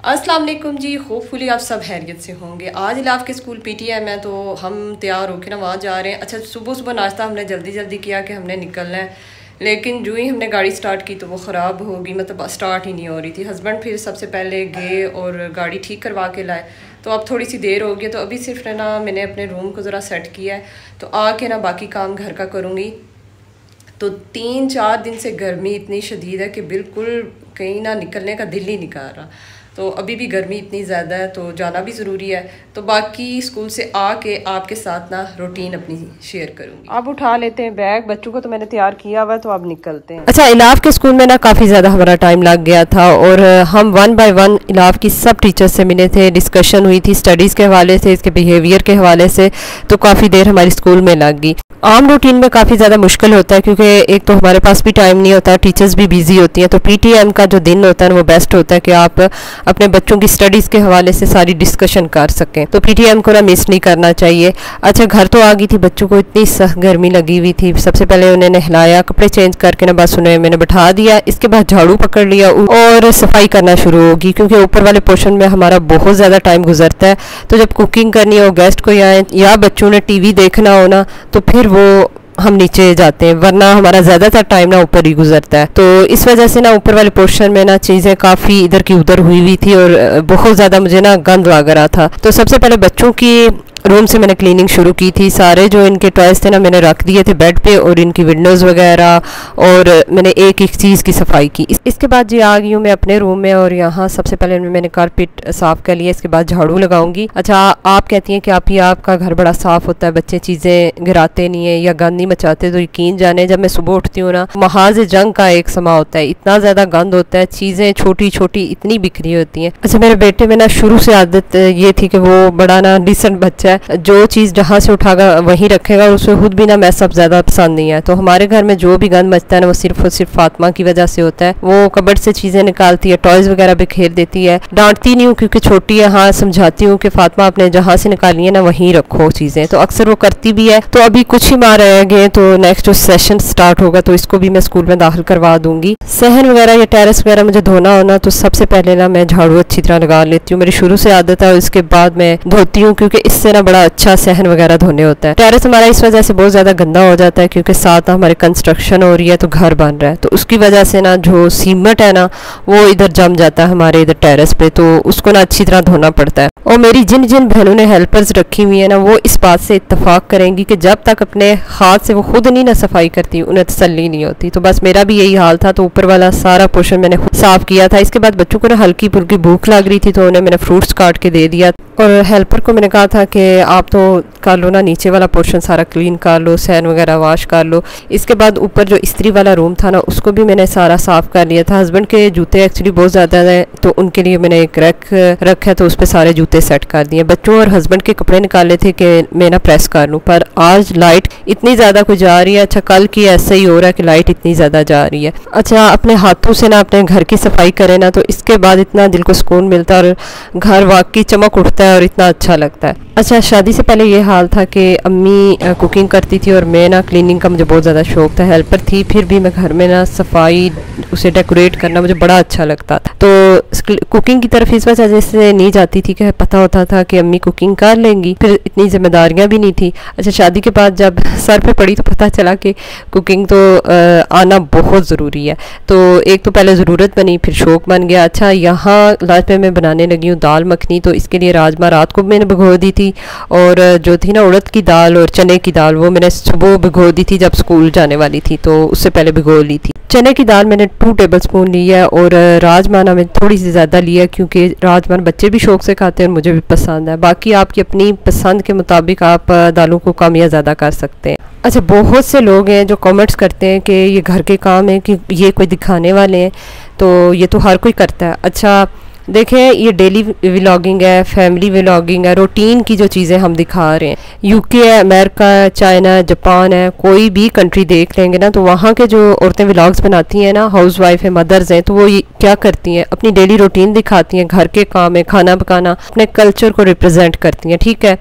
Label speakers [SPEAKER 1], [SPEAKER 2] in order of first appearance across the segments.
[SPEAKER 1] अस्सलाम वालेकुम जी, होपफुली आप सब हैरियत से होंगे। आज इलाफ के स्कूल पीटीएम है तो हम तैयार होकर ना वहाँ जा रहे हैं। अच्छा, सुबह सुबह नाश्ता हमने जल्दी जल्दी किया कि हमने निकलना है, लेकिन जो ही हमने गाड़ी स्टार्ट की तो वो ख़राब होगी, मतलब स्टार्ट ही नहीं हो रही थी। हस्बैंड फिर सबसे पहले गए और गाड़ी ठीक करवा के लाए, तो अब थोड़ी सी देर हो गई। तो अभी सिर्फ ना मैंने अपने रूम को ज़रा सेट किया है, तो आके ना बाकी काम घर का करूँगी। तो 3-4 दिन से गर्मी इतनी शदीद है कि बिल्कुल कहीं ना निकलने का दिल ही नहीं कर रहा। तो अभी भी गर्मी इतनी ज़्यादा है तो जाना भी ज़रूरी है। तो बाकी स्कूल से आके आपके साथ ना रूटीन अपनी शेयर करूँगी। अब उठा लेते हैं बैग, बच्चों को तो मैंने तैयार किया हुआ है, तो अब निकलते हैं। अच्छा, इलाफ के स्कूल में ना काफ़ी ज़्यादा हमारा टाइम लग गया था और हम 1 बाय 1 इलाफ की सब टीचर्स से मिले थे, डिस्कशन हुई थी स्टडीज़ के हवाले से, इसके बिहेवियर के हवाले से। तो काफ़ी देर हमारी स्कूल में लग गई। आम रूटीन में काफ़ी ज़्यादा मुश्किल होता है क्योंकि एक तो हमारे पास भी टाइम नहीं होता, टीचर्स भी बिजी होती हैं। तो पीटीएम का जो दिन होता है वो बेस्ट होता है कि आप अपने बच्चों की स्टडीज़ के हवाले से सारी डिस्कशन कर सकें। तो पीटीएम को ना मिस नहीं करना चाहिए। अच्छा, घर तो आ गई थी, बच्चों को इतनी सख्त गर्मी लगी हुई थी। सबसे पहले उन्हें नहलाया, कपड़े चेंज करके ना बस उन्हें मैंने बैठा दिया। इसके बाद झाड़ू पकड़ लिया और सफाई करना शुरू होगी क्योंकि ऊपर वाले पोर्शन में हमारा बहुत ज़्यादा टाइम गुजरता है। तो जब कुकिंग करनी हो, गेस्ट को या बच्चों ने टीवी देखना हो ना, तो फिर वो हम नीचे जाते हैं, वरना हमारा ज़्यादातर टाइम ना ऊपर ही गुजरता है। तो इस वजह से ना ऊपर वाले पोर्शन में ना चीज़ें काफ़ी इधर की उधर हुई थी और बहुत ज़्यादा मुझे ना गंद लग रहा था। तो सबसे पहले बच्चों की रूम से मैंने क्लीनिंग शुरू की थी। सारे जो इनके टॉयज़ थे ना मैंने रख दिए थे बेड पे, और इनकी विंडोज़ वगैरह, और मैंने एक एक चीज़ की सफाई की। इसके बाद जी आ गई हूँ मैं अपने रूम में, और यहाँ सबसे पहले मैंने कारपेट साफ़ कर लिया। इसके बाद झाड़ू लगाऊंगी। अच्छा, आप कहती हैं कि आपका घर बड़ा साफ़ होता है, बच्चे चीज़ें गिराते नहीं है या गंद नहीं मचाते, तो यकीन जाने जब मैं सुबह उठती हूँ ना, महाज जंग का एक समा होता है, इतना ज़्यादा गंद होता है, चीज़ें छोटी छोटी इतनी बिखरी होती हैं। अच्छा, मेरे बेटे में ना शुरू से आदत ये थी कि वो बड़ा ना डिसेंट बच्चा, जो चीज़ जहाँ से उठागा वहीं रखेगा, और उसे खुद भी ना मैसअप ज़्यादा पसंद नहीं है। तो हमारे घर में जो भी गंद मचता है ना वो सिर्फ और सिर्फ फातिमा की वजह से होता है। वो कबर्ड से चीज़ें निकालती है, टॉयज़ वगैरह बिखेर देती है। डांटती नहीं हूँ क्योंकि छोटी है, हाँ समझाती हूँ कि फातिमा आपने जहाँ से निकाली है ना वहीं रखो चीज़ें, तो अक्सर वो करती भी है। तो अभी कुछ ही माह रह गए, तो नेक्स्ट जो सेशन स्टार्ट होगा तो इसको भी मैं स्कूल में दाखिल करवा दूंगी। सहन वगैरह या टेरेस वगैरह मुझे धोना होना, तो सबसे पहले ना मैं झाड़ू अच्छी तरह लगा लेती हूँ, मेरी शुरू से आदत है। उसके बाद मैं धोती हूँ क्योंकि इससे ना बड़ा अच्छा सहन वगैरह धोने होता है। टेरेस हमारा इस वजह से बहुत ज़्यादा गंदा हो जाता है क्योंकि साथ हमारे कंस्ट्रक्शन हो रही है, तो घर बन रहा है, तो उसकी वजह से ना जो सीमेंट है ना वो इधर जम जाता है हमारे इधर टेरेस पे, तो उसको ना अच्छी तरह धोना पड़ता है। और मेरी जिन जिन बहनों ने हेल्पर्स रखी हुई है ना, वो इस बात से इत्तेफाक करेंगी कि जब तक अपने हाथ से वो खुद नहीं ना सफाई करती उन्हें तसल्ली नहीं होती। तो बस मेरा भी यही हाल था। तो ऊपर वाला सारा पोर्शन मैंने साफ किया था। इसके बाद बच्चों को ना हल्की फुल्की भूख लग रही थी, तो उन्हें मैंने फ्रूट्स काट के दे दिया, और हेल्पर को मैंने कहा था कि आप तो कर लो ना नीचे वाला पोर्शन सारा क्लीन कर लो, सैन वगैरह वाश कर लो। इसके बाद ऊपर जो इस्त्री वाला रूम था ना उसको भी मैंने सारा साफ़ कर लिया था। हस्बैंड के जूते एक्चुअली बहुत ज़्यादा हैं, तो उनके लिए मैंने एक रैक रखा, तो उस पर सारे जूते सेट कर दिए। बच्चों और हस्बैंड के कपड़े निकाले थे कि मैं ना प्रेस कर लूँ, पर आज लाइट इतनी ज़्यादा कुछ जा रही है। अच्छा, कल की ऐसा ही हो रहा है कि लाइट इतनी ज़्यादा जा रही है। अच्छा, अपने हाथों से ना अपने घर की सफाई करें ना, तो इसके बाद इतना दिल को सुकून मिलता है और घर वाकई चमक उठता है और इतना अच्छा लगता है। अच्छा, शादी से पहले ये हाल था कि अम्मी कुकिंग करती थी और मैं ना क्लीनिंग का मुझे बहुत ज़्यादा शौक था, हेल्पर थी, फिर भी मैं घर में ना सफाई उसे डेकोरेट करना मुझे बड़ा अच्छा लगता था। तो कुकिंग की तरफ इस वजह से नहीं जाती थी कि पता होता था कि अम्मी कुकिंग कर लेंगी, फिर इतनी जिम्मेदारियां भी नहीं थी। अच्छा, शादी के बाद जब सर पे पड़ी तो पता चला कि कुकिंग तो आना बहुत ज़रूरी है। तो एक तो पहले ज़रूरत बनी, फिर शौक बन गया। अच्छा, यहाँ लंच में मैं बनाने लगी हूँ दाल मखनी। तो इसके लिए राजमा रात को मैंने भिगो दी थी, और जो थी ना उड़द की दाल और चने की दाल वो मैंने सुबह भिगो दी थी जब स्कूल जाने वाली थी, तो उससे पहले भिगो ली थी। चने की दाल मैंने 2 टेबलस्पून ली है, और राजमा ना मैंने थोड़ी सी ज़्यादा लिया क्योंकि राजमा बच्चे भी शौक से खाते हैं और मुझे भी पसंद है। बाकी आपकी अपनी पसंद के मुताबिक आप दालों को कम या ज़्यादा कर सकते हैं। अच्छा, बहुत से लोग हैं जो कमेंट्स करते हैं कि ये घर के काम है कि ये कोई दिखाने वाले हैं, तो ये तो हर कोई करता है। अच्छा, देखें, ये डेली व्लॉगिंग है, फैमिली व्लॉगिंग है, रूटीन की जो चीज़ें हम दिखा रहे हैं। यूके है, अमेरिका है, चाइना है, जापान है, कोई भी कंट्री देख लेंगे ना, तो वहाँ के जो औरतें व्लॉग्स बनाती हैं ना, हाउस वाइफ है, मदर्स हैं, तो वो क्या करती हैं, अपनी डेली रूटीन दिखाती हैं, घर के काम है, खाना पकाना, अपने कल्चर को रिप्रेजेंट करती हैं। ठीक है,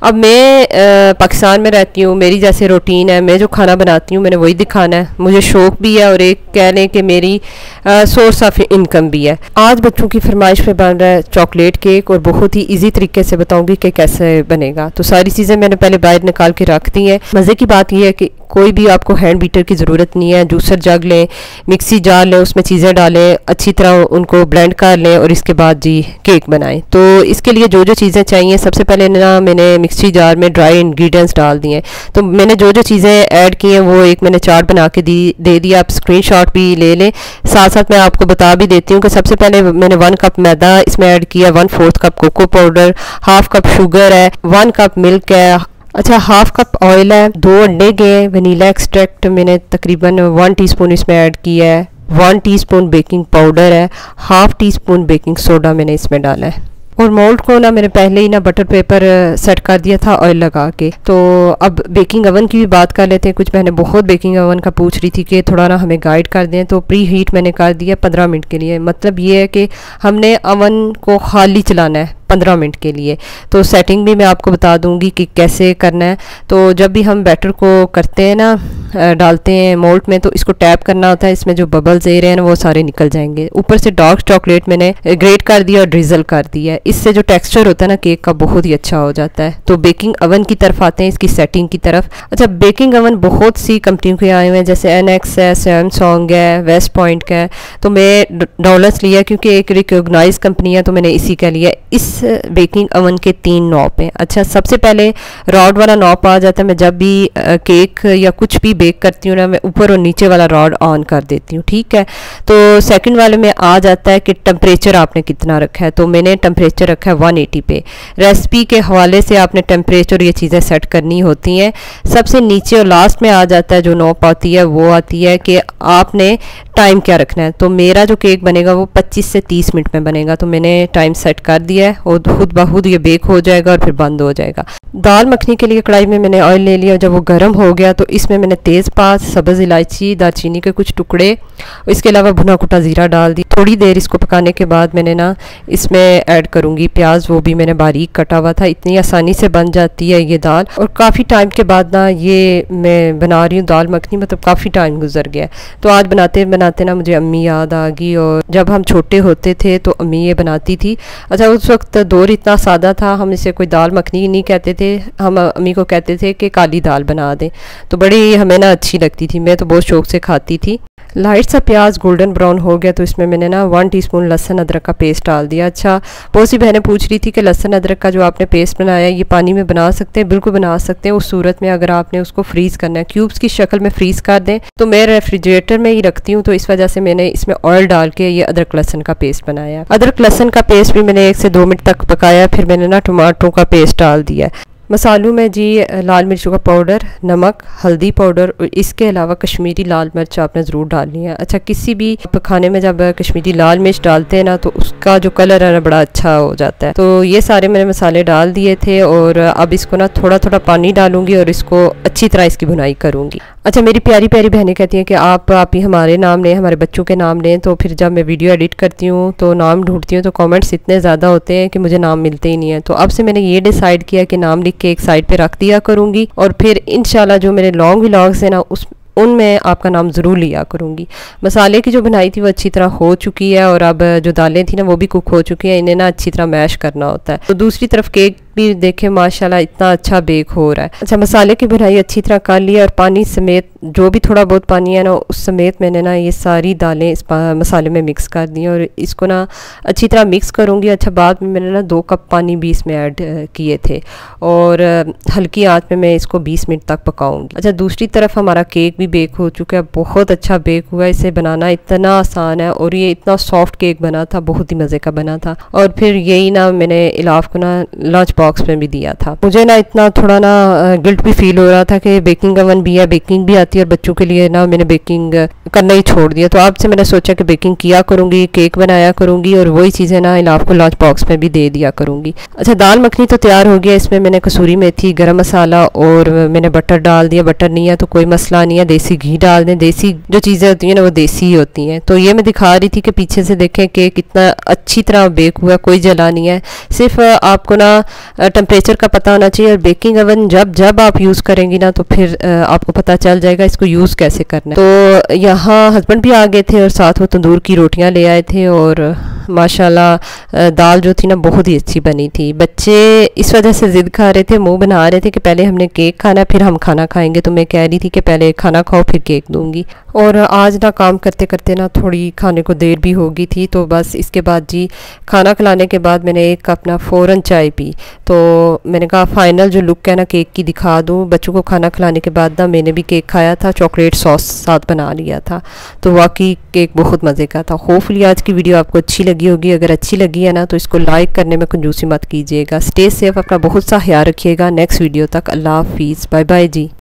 [SPEAKER 1] अब मैं पाकिस्तान में रहती हूँ, मेरी जैसे रूटीन है, मैं जो खाना बनाती हूँ मैंने वही दिखाना है, मुझे शौक़ भी है और एक कह लें कि मेरी सोर्स ऑफ इनकम भी है। आज बच्चों की फरमाइश पे बन रहा है चॉकलेट केक और बहुत ही इजी तरीके से बताऊंगी कि कैसे बनेगा। तो सारी चीज़ें मैंने पहले बाहर निकाल के रख दी हैं। मज़े की बात यह है कि कोई भी आपको हैंड बीटर की ज़रूरत नहीं है, जूसर जग लें, मिक्सी जार लें, उसमें चीज़ें डालें, अच्छी तरह उनको ब्लेंड कर लें और इसके बाद जी केक बनाएं। तो इसके लिए जो जो चीज़ें चाहिए, सबसे पहले ना मैंने मिक्सी जार में ड्राई इंग्रेडिएंट्स डाल दिए। तो मैंने जो जो चीज़ें ऐड की हैं वो एक मैंने चार्ट बना के दे दिया, आप स्क्रीनशॉट भी ले लें। साथ साथ मैं आपको बता भी देती हूँ कि सबसे पहले मैंने 1 कप मैदा इसमें ऐड किया, 1/4 cup cocoa powder, 1/2 cup sugar है, 1 कप मिल्क है, अच्छा 1/2 कप ऑयल है, 2 अंडे गए, वनीला एक्सट्रैक्ट मैंने तकरीबन 1 टीस्पून इसमें ऐड किया है, 1 टीस्पून बेकिंग पाउडर है, 1/2 टीस्पून बेकिंग सोडा मैंने इसमें डाला है। और मोल्ड को ना मैंने पहले ही ना बटर पेपर सेट कर दिया था ऑयल लगा के। तो अब बेकिंग ओवन की भी बात कर लेते हैं। कुछ बहनें बहुत बेकिंग ओवन का पूछ रही थी कि थोड़ा ना हमें गाइड कर दें, तो प्री हीट मैंने कर दिया 15 मिनट के लिए। मतलब ये है कि हमने ओवन को खाली चलाना है 15 मिनट के लिए। तो सेटिंग भी मैं आपको बता दूंगी कि कैसे करना है। तो जब भी हम बैटर को करते हैं ना, डालते हैं मोल्ड में, तो इसको टैप करना होता है, इसमें जो बबल्स दे रहे हैं ना वो सारे निकल जाएंगे। ऊपर से डार्क चॉकलेट मैंने ग्रेट कर दिया और ड्रिजल कर दिया है। इससे जो टेक्सचर होता है ना केक का बहुत ही अच्छा हो जाता है। तो बेकिंग ओवन की तरफ आते हैं, इसकी सेटिंग की तरफ। अच्छा, बेकिंग ओवन बहुत सी कंपनियों के आए हुए हैं, जैसे NX है, सैमसंग है, वेस्ट पॉइंट का है। तो मैं डॉलर्स लिया क्योंकि एक रिकॉग्नाइज कंपनी है, तो मैंने इसी का लिया। इस बेकिंग ओवन के 3 नॉब हैं। अच्छा, सबसे पहले रॉड वाला नॉब आ जाता है। मैं जब भी केक या कुछ भी बेक करती हूँ ना, मैं ऊपर और नीचे वाला रॉड ऑन कर देती हूँ, ठीक है। तो सेकंड वाले में आ जाता है कि टेम्परेचर आपने कितना रखा है। तो मैंने टेम्परेचर रखा है 180 पे। रेसिपी के हवाले से आपने टेम्परेचर ये चीज़ें सेट करनी होती हैं। सबसे नीचे और लास्ट में आ जाता है जो नॉब आती है, वो आती है कि आपने टाइम क्या रखना है। तो मेरा जो केक बनेगा वो 25 से 30 मिनट में बनेगा। तो मैंने टाइम सेट कर दिया है और खुद ब खुद ये बेक हो जाएगा और फिर बंद हो जाएगा। दाल मखनी के लिए कढ़ाई में मैंने ऑयल ले लिया। जब वो गर्म हो गया तो इसमें मैंने तेज़पात, सब्ज़ इलायची, दालचीनी के कुछ टुकड़े, इसके अलावा भुना कुटा ज़ीरा डाल दी। थोड़ी देर इसको पकाने के बाद मैंने ना इसमें ऐड करूँगी प्याज, वो भी मैंने बारीक कटा हुआ था। इतनी आसानी से बन जाती है ये दाल। और काफ़ी टाइम के बाद ना ये मैं बना रही हूँ दाल मखनी, मतलब काफ़ी टाइम गुजर गया। तो आज बनाते बनाते ना मुझे अम्मी याद आ गई, और जब हम छोटे होते थे तो अम्मी ये बनाती थी। अच्छा, उस वक्त दौर इतना सादा था, हम इसे कोई दाल मखनी नहीं कहते थे, हम अम्मी को कहते थे कि काली दाल बना दें। तो बड़ी हमें ना अच्छी लगती थी, मैं तो बहुत शौक से खाती थी। लाइट सा प्याज गोल्डन ब्राउन हो गया तो इसमें मैंने ना 1 टीस्पून लहसुन अदरक का पेस्ट डाल दिया। अच्छा, बहुत सी बहनें पूछ रही थी कि लहसुन अदरक का जो आपने पेस्ट बनाया ये पानी में बना सकते हैं? बिल्कुल बना सकते हैं, उस सूरत में अगर आपने उसको फ्रीज़ करना है, क्यूब्स की शक्ल में फ्रीज़ कर दें। तो मैं रेफ्रिजरेटर में ही रखती हूँ, तो इस वजह से मैंने इसमें ऑयल डाल के ये अदरक लहसुन का पेस्ट बनाया। अदरक लहसुन का पेस्ट भी मैंने 1 से 2 मिनट तक पकाया, फिर मैंने ना टमाटरों का पेस्ट डाल दिया। मसालों में जी लाल मिर्चों का पाउडर, नमक, हल्दी पाउडर और इसके अलावा कश्मीरी लाल मिर्च आपने ज़रूर डालनी है। अच्छा, किसी भी खाने में जब कश्मीरी लाल मिर्च डालते हैं ना तो उसका जो कलर है ना बड़ा अच्छा हो जाता है। तो ये सारे मैंने मसाले डाल दिए थे और अब इसको ना थोड़ा थोड़ा पानी डालूंगी और इसको अच्छी तरह इसकी भुनाई करूँगी। अच्छा, मेरी प्यारी प्यारी बहनें कहती हैं कि आप ही हमारे नाम लें, हमारे बच्चों के नाम लें। तो फिर जब मैं वीडियो एडिट करती हूँ तो नाम ढूंढती हूँ तो कमेंट्स इतने ज़्यादा होते हैं कि मुझे नाम मिलते ही नहीं है। तो अब से मैंने ये डिसाइड किया कि नाम लिख के एक साइड पे रख दिया करूँगी, और फिर इंशाल्लाह जो मेरे लॉन्ग व्लॉग्स हैं ना उनमें आपका नाम ज़रूर लिया करूँगी। मसाले की जो बनाई थी वो अच्छी तरह हो चुकी है, और अब जो दालें थी ना वो भी कुक हो चुकी हैं। इन्हें ना अच्छी तरह मैश करना होता है। तो दूसरी तरफ केक भी देखें माशाल्लाह इतना अच्छा बेक हो रहा है। अच्छा, मसाले की भुनाई अच्छी तरह कर लिया, और पानी समेत जो भी थोड़ा बहुत पानी है ना उस समेत मैंने ना ये सारी दालें इस मसाले में मिक्स कर दी और इसको ना अच्छी तरह मिक्स करूँगी। अच्छा, बाद में मैंने ना 2 कप पानी भी इसमें ऐड किए थे, और हल्की आंच में मैं इसको 20 मिनट तक पकाऊँगी। अच्छा, दूसरी तरफ हमारा केक भी बेक हो चुका है, बहुत अच्छा बेक हुआ है। इसे बनाना इतना आसान है और ये इतना सॉफ्ट केक बना था, बहुत ही मज़े का बना था। और फिर यही ना मैंने इलाफ को ना लंच बॉक्स में भी दिया था। मुझे ना इतना थोड़ा ना गिल्ट भी फील हो रहा था कि बेकिंग ओवन भी है, बेकिंग भी आती है, और बच्चों के लिए ना मैंने बेकिंग करना ही छोड़ दिया। तो अब से मैंने सोचा कि बेकिंग किया करूँगी, केक बनाया करूँगी, और वही चीज़ें ना इलाफ को लंच बॉक्स में भी दे दिया करूँगी। अच्छा, दाल मखनी तो तैयार हो गया। इसमें मैंने कसूरी मेथी, गरम मसाला और मैंने बटर डाल दिया। बटर नहीं है तो कोई मसला नहीं है, देसी घी डाल दें। देसी जो चीज़ें होती हैं ना वो देसी ही होती हैं। तो ये मैं दिखा रही थी कि पीछे से देखें कि कितना अच्छी तरह बेक हुआ, कोई जला नहीं है। सिर्फ आपको ना
[SPEAKER 2] टेम्परेचर का पता होना चाहिए। और बेकिंग ओवन जब आप यूज़ करेंगी ना तो फिर आपको पता चल जाएगा इसको यूज़ कैसे करना है। तो यहाँ हस्बैंड भी आ गए थे और साथ वो तंदूर की रोटियाँ ले आए थे, और माशाल्लाह दाल जो थी ना बहुत ही अच्छी बनी थी। बच्चे इस वजह से ज़िद खा रहे थे, मुंह बना रहे थे कि पहले हमने केक खाना फिर हम खाना खाएंगे। तो मैं कह रही थी कि पहले खाना खाओ फिर केक दूंगी। और आज ना काम करते करते ना थोड़ी खाने को देर भी हो गई थी, तो बस इसके बाद जी खाना खिलाने के बाद मैंने एक अपना फ़ौरन चाय पी। तो मैंने कहा फाइनल जो लुक है ना केक की दिखा दूँ। बच्चों को खाना खिलाने के बाद ना मैंने भी केक खाया था, चॉकलेट सॉस साथ बना लिया था। तो वाकई केक बहुत मज़े का था। होपफुली आज की वीडियो आपको अच्छी लगी होगी। अगर अच्छी लगी है ना तो इसको लाइक करने में कंजूसी मत कीजिएगा। स्टे सेफ, अपना बहुत सा ख्याल रखिएगा। नेक्स्ट वीडियो तक अल्लाह हाफिज़, बाय बाय जी।